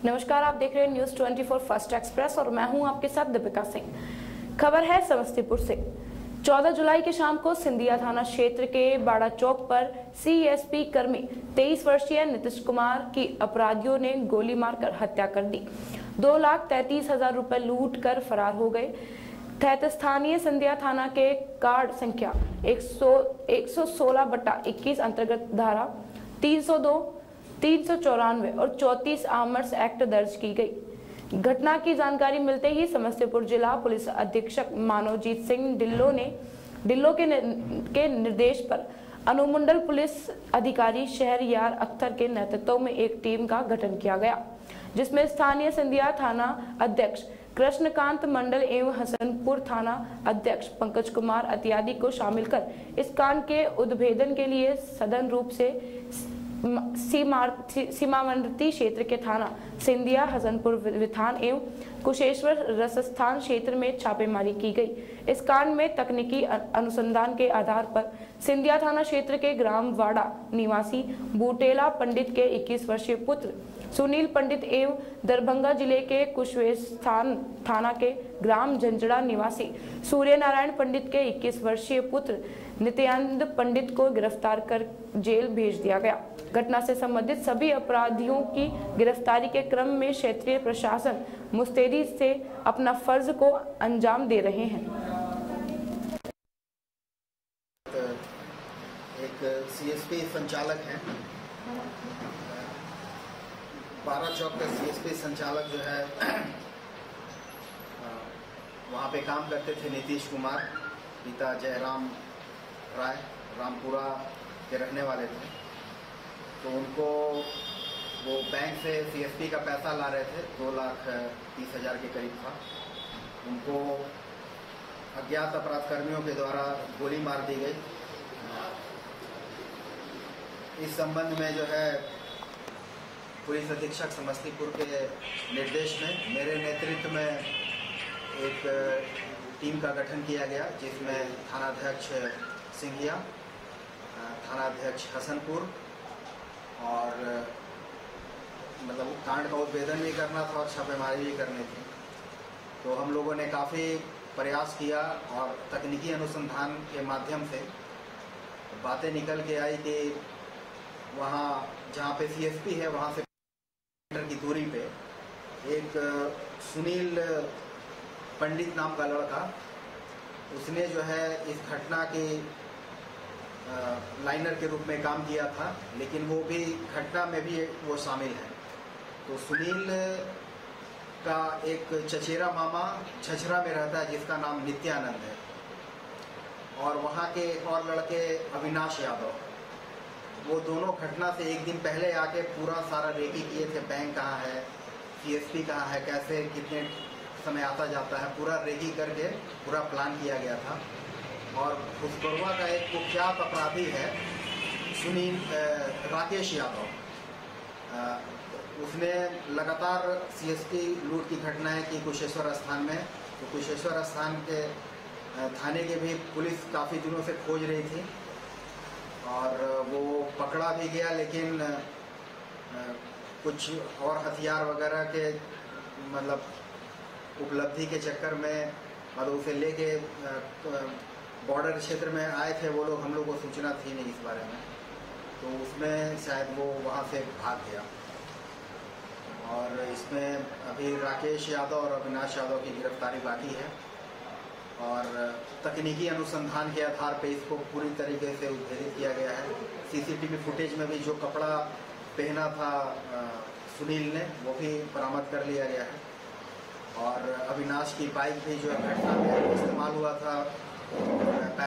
नमस्कार, आप देख रहे हैं न्यूज 24 फर्स्ट एक्सप्रेस और मैं हूं आपके साथ दीपिका सिंह। खबर है समस्तीपुर से। 14 जुलाई की शाम को सिंधिया थाना क्षेत्र के बाड़ा चौक पर सीएसपी कर्मी 23 वर्षीय नीतीश कुमार की अपराधियों ने गोली मारकर हत्या कर दी। 2,33,000 रुपए लूट कर फरार हो गए। स्थानीय सिंधिया थाना के कार्ड संख्या 116/21 अंतर्गत धारा 302, 394 और 34 आर्म्स एक्ट दर्ज की गई। घटना की जानकारी मिलते ही समस्तीपुर जिला पुलिस अधीक्षक मानवजीत सिंह ढिल्लो के निर्देश पर अनुमंडल पुलिस अधिकारी शहरयार अख्तर के नेतृत्व में एक टीम का गठन किया गया, जिसमें स्थानीय सिंधिया थाना अध्यक्ष कृष्णकांत मंडल एवं हसनपुर थाना अध्यक्ष पंकज कुमार इत्यादि को शामिल कर इस कांड के उद्भेदन के लिए सघन रूप से सीमावर्ती क्षेत्र के थाना सिंधिया, हसनपुर विथान एवं कुशेश्वर रसस्थान क्षेत्र में छापेमारी की गई। इस कांड में तकनीकी अनुसंधान के आधार पर सिंधिया थाना क्षेत्र के ग्राम वाड़ा निवासी बूटेला पंडित के 21 वर्षीय पुत्र सुनील पंडित एवं दरभंगा जिले के कुशेश्वर थाना के ग्राम झंझड़ा निवासी सूर्य नारायण पंडित के 21 वर्षीय पुत्र नित्यानंद पंडित को गिरफ्तार कर जेल भेज दिया गया। घटना से संबंधित सभी अपराधियों की गिरफ्तारी के क्रम में क्षेत्रीय प्रशासन मुस्तैदी से अपना फर्ज को अंजाम दे रहे हैं। एक सीएसपी संचालक हैं, बाड़ा चौक का सीएसपी संचालक जो है वहाँ पे काम करते थे नीतीश कुमार, पिता जयराम राय रामपुरा के रहने वाले थे। तो उनको वो बैंक से सीएसपी का पैसा ला रहे थे, 2,30,000 के करीब था। उनको अज्ञात अपराधकर्मियों के द्वारा गोली मार दी गई। इस संबंध में जो है पुलिस अधीक्षक समस्तीपुर के निर्देश में मेरे नेतृत्व में एक टीम का गठन किया गया, जिसमें थानाध्यक्ष सिंधिया, थानाध्यक्ष हसनपुर और मतलब कांड का उद्भेदन भी करना था और छापेमारी भी करनी थी। तो हम लोगों ने काफ़ी प्रयास किया और तकनीकी अनुसंधान के माध्यम से बातें निकल के आई कि वहाँ जहाँ पे सीएसपी है वहाँ से की दूरी पे एक सुनील पंडित नाम का लड़का, उसने जो है इस घटना के लाइनर के रूप में काम किया था, लेकिन वो भी घटना में भी वो शामिल है। तो सुनील का एक चचेरा मामा छछरा में रहता है जिसका नाम नित्यानंद है, और वहाँ के एक और लड़के अविनाश यादव, वो दोनों घटना से एक दिन पहले आके पूरा सारा रेकी किए थे। बैंक कहाँ है, सीएसपी कहाँ है, कैसे कितने समय आता जाता है, पूरा रेकी करके पूरा प्लान किया गया था। और खुशबरुआ का एक कुख्यात अपराधी है सुनील राकेश यादव, उसने लगातार सीएसपी लूट की घटना है कि कुशेश्वर स्थान में, तो कुशेश्वर स्थान के थाने के भी पुलिस काफ़ी दिनों से खोज रही थी और वो पकड़ा भी गया, लेकिन कुछ और हथियार वगैरह के मतलब उपलब्धि के चक्कर में मतलब उसे लेके बॉर्डर क्षेत्र में आए थे वो लोग, हम लोग को सूचना थी नहीं इस बारे में, तो उसमें शायद वो वहाँ से भाग गया। और इसमें अभी राकेश यादव और अविनाश यादव की गिरफ्तारी बाकी है और तकनीकी अनुसंधान के आधार पर इसको पूरी तरीके से उद्भेदित किया गया है। सीसीटीवी फुटेज में भी जो कपड़ा पहना था सुनील ने वो भी बरामद कर लिया गया है, और अविनाश की बाइक भी जो घटना में इस्तेमाल हुआ था